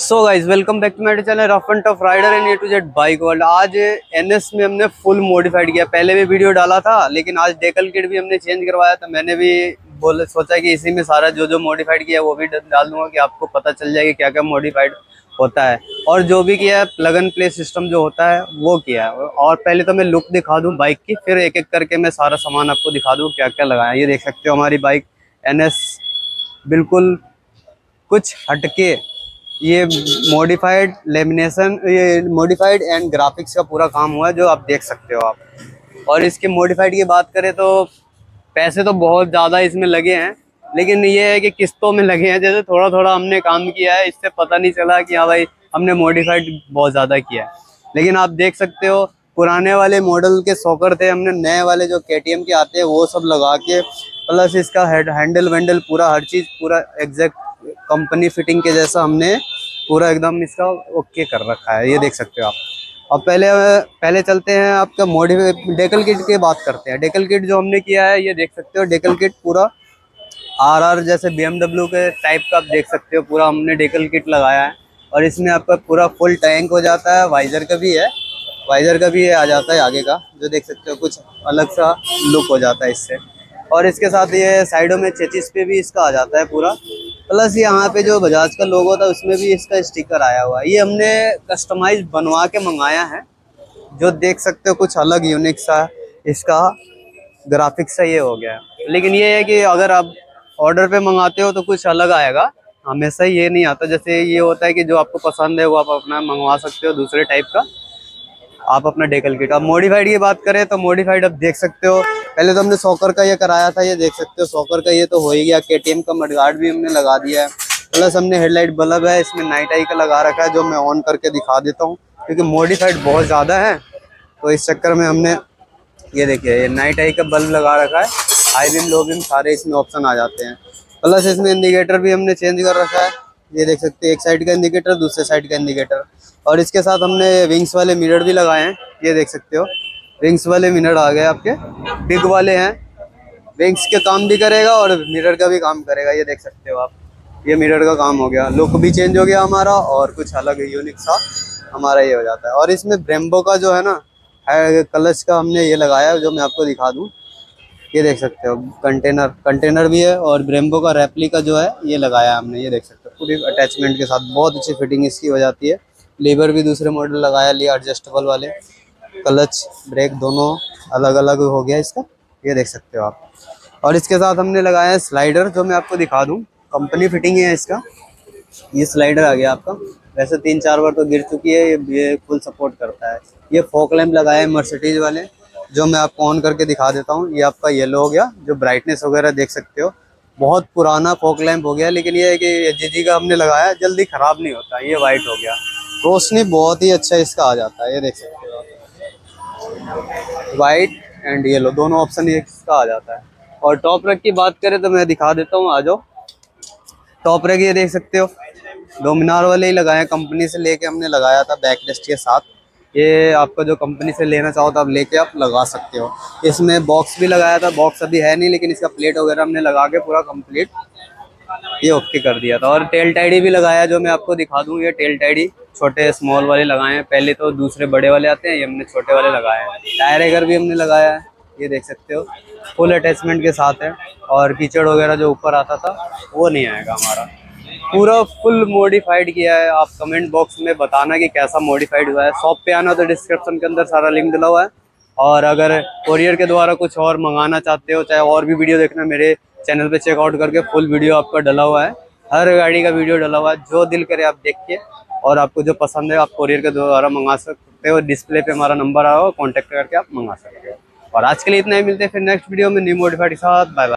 So guys welcome back to my channel rough and tough rider and A to Z bike world. आज NS में हमने full modified किया। पहले भी video डाला था लेकिन आज डेकल किट भी हमने चेंज करवाया, तो मैंने भी सोचा कि इसी में सारा जो जो मॉडिफाइड किया वो भी डाल दूंगा कि आपको पता चल जाएगा क्या क्या मॉडिफाइड होता है। और जो भी किया है प्लग एंड प्ले सिस्टम जो होता है वो किया है। और पहले तो मैं लुक दिखा दूँ बाइक की, फिर एक एक करके मैं सारा सामान आपको दिखा दूँ क्या क्या लगाया। ये देख सकते हो हमारी बाइक एनएस बिल्कुल कुछ हटके, ये मॉडिफाइड लेमिनेशन, ये मॉडिफाइड एंड ग्राफिक्स का पूरा काम हुआ है जो आप देख सकते हो आप। और इसके मॉडिफाइड की बात करें तो पैसे तो बहुत ज़्यादा इसमें लगे हैं, लेकिन ये है कि किस्तों में लगे हैं। जैसे थोड़ा थोड़ा हमने काम किया है, इससे पता नहीं चला कि हाँ भाई हमने मॉडिफाइड बहुत ज़्यादा किया है। लेकिन आप देख सकते हो पुराने वाले मॉडल के सॉकर थे, हमने नए वाले जो केटीएम के आते हैं वो सब लगा के, प्लस इसका हैंडल वैंडल पूरा हर चीज़ पूरा एग्जैक्ट कंपनी फिटिंग के जैसा हमने पूरा एकदम इसका ओके कर रखा है। ये देख सकते हो आप। अब पहले चलते हैं आपका डेकल किट की बात करते हैं। डेकल किट जो हमने किया है ये देख सकते हो, डेकल किट पूरा आरआर जैसे BMW के टाइप का आप देख सकते हो, पूरा हमने डेकल किट लगाया है। और इसमें आपका पूरा फुल टैंक हो जाता है, वाइजर का भी है, वाइजर का भी आ जाता है आगे का, जो देख सकते हो कुछ अलग सा लुक हो जाता है इससे। और इसके साथ ये साइडों में चेचिस पे भी इसका आ जाता है पूरा, प्लस यहाँ पे जो बजाज का लोगो था उसमें भी इसका स्टिकर आया हुआ है। ये हमने कस्टमाइज बनवा के मंगाया है, जो देख सकते हो कुछ अलग यूनिक सा इसका ग्राफिक्स सा ये हो गया है। लेकिन ये है कि अगर आप ऑर्डर पे मंगाते हो तो कुछ अलग आएगा, हमेशा ये नहीं आता। जैसे ये होता है कि जो आपको पसंद है वो आप अपना मंगवा सकते हो दूसरे टाइप का, आप अपना डेकल किट। अब मॉडिफाइड की बात करें तो मॉडिफाइड आप देख सकते हो, पहले तो हमने सॉकर का ये कराया था, ये देख सकते हो सॉकर का ये तो हो ही गया। केटीएम का मडगार्ड भी हमने लगा दिया है, प्लस हमने हेडलाइट बल्ब है इसमें नाइट आई का लगा रखा है, जो मैं ऑन करके दिखा देता हूँ क्योंकि मॉडिफाइड बहुत ज़्यादा है तो इस चक्कर में हमने ये देखिए ये नाइट आई का बल्ब लगा रखा है। हाई बीम लो बीम सारे इसमें ऑप्शन आ जाते हैं। प्लस इसमें इंडिकेटर भी हमने चेंज कर रखा है, ये देख सकते हैं एक साइड का इंडिकेटर दूसरे साइड का इंडिकेटर। और इसके साथ हमने विंग्स वाले मिरर भी लगाए हैं, ये देख सकते हो विंग्स वाले मिरर आ गए आपके, बिग वाले हैं, विंग्स के काम भी करेगा और मिरर का भी काम करेगा। ये देख सकते हो आप, ये मिरर का काम हो गया, लुक भी चेंज हो गया हमारा और कुछ अलग यूनिक सा हमारा ये हो जाता है। और इसमें ब्रेम्बो का जो है ना क्लच का हमने ये लगाया है, जो मैं आपको दिखा दूँ, ये देख सकते हो कंटेनर भी है और ब्रेम्बो का रेप्लिका जो है ये लगाया हमने, ये देख सकते हो पूरी अटैचमेंट के साथ, बहुत अच्छी फिटिंग इसकी हो जाती है। लीवर भी दूसरे मॉडल लगाया लिया एडजस्टेबल वाले, क्लच ब्रेक दोनों अलग अलग हो गया इसका, ये देख सकते हो आप। और इसके साथ हमने लगाया है स्लाइडर, जो मैं आपको दिखा दूं, कंपनी फिटिंग है इसका। ये स्लाइडर आ गया आपका, वैसे 3-4 बार तो गिर चुकी है, ये फुल सपोर्ट करता है। ये फॉग लैंप लगाया है मर्सिडीज वाले, जो मैं आपको ऑन करके दिखा देता हूँ। ये आपका येलो हो गया, जो ब्राइटनेस वगैरह देख सकते हो, बहुत पुराना फॉग लैंप हो गया, लेकिन ये है कि जीजी का हमने लगाया, जल्दी खराब नहीं होता। ये वाइट हो गया, रोशनी बहुत ही अच्छा इसका आ जाता है, ये देख सकते हो आप, वाइट एंड येलो दोनों ऑप्शन इसका आ जाता है। और टॉप रैक की बात करें तो मैं दिखा देता हूँ, आ जाओ। टॉप रैक ये देख सकते हो डोमिनार वाले ही लगाए, कंपनी से लेके हमने लगाया था बैक रेस्ट के साथ। ये आपका जो कंपनी से लेना चाहो तो आप लेके आप लगा सकते हो। इसमें बॉक्स भी लगाया था, बॉक्स अभी है नहीं, लेकिन इसका प्लेट वगैरह हमने लगा के पूरा कंप्लीट ये ओके कर दिया था। और टेल टाइडी भी लगाया, जो मैं आपको दिखा दूँ। ये टेल टाइडी छोटे स्मॉल वाले लगाए हैं, पहले तो दूसरे बड़े वाले आते हैं, ये हमने छोटे वाले लगाए हैं। टायर एगर भी हमने लगाया है, ये देख सकते हो फुल अटैचमेंट के साथ है। और कीचड़ वगैरह जो ऊपर आता था वो नहीं आएगा हमारा, पूरा फुल मॉडिफाइड किया है। आप कमेंट बॉक्स में बताना कि कैसा मॉडिफाइड हुआ है। शॉप पे आना तो डिस्क्रिप्शन के अंदर सारा लिंक डला हुआ है। और अगर कोरियर के द्वारा कुछ और मंगाना चाहते हो, चाहे और भी वीडियो देखना, मेरे चैनल पे चेकआउट करके फुल वीडियो आपका डला हुआ है, हर गाड़ी का वीडियो डला हुआ है। जो दिल करे आप देखिए, और आपको जो पसंद है आप कोरियर के द्वारा मंगा सकते हो। डिस्प्ले पे हमारा नंबर आया हो, कॉन्टैक्ट करके आप मंगा सकते हो। और आज के लिए इतना ही, मिलते हैं फिर नेक्स्ट वीडियो में न्यू मॉडिफाइड के साथ। Bye bye.